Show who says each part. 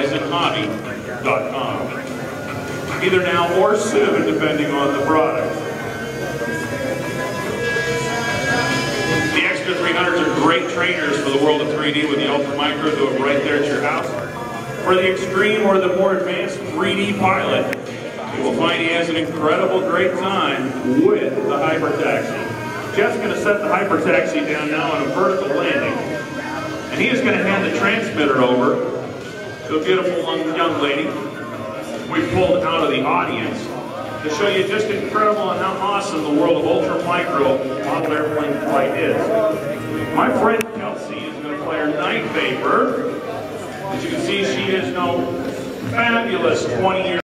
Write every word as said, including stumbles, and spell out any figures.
Speaker 1: horizon hobby dot com. Either now or soon, depending on the product. The Extra three hundreds are great trainers for the world of three D with the Ultra Micro. Do it right there at your house. For the extreme or the more advanced three D pilot, you will find he has an incredible great time with the Hyper Taxi. Jeff's going to set the Hyper Taxi down now on a vertical landing, and he is going to hand the transmitter over to a beautiful young lady we pulled out of the audience to show you just incredible and how awesome the world of Ultra Micro model airplane flight is. My friend Kelsey is going to play her Night Vapor. As you can see, she has no fabulous twenty years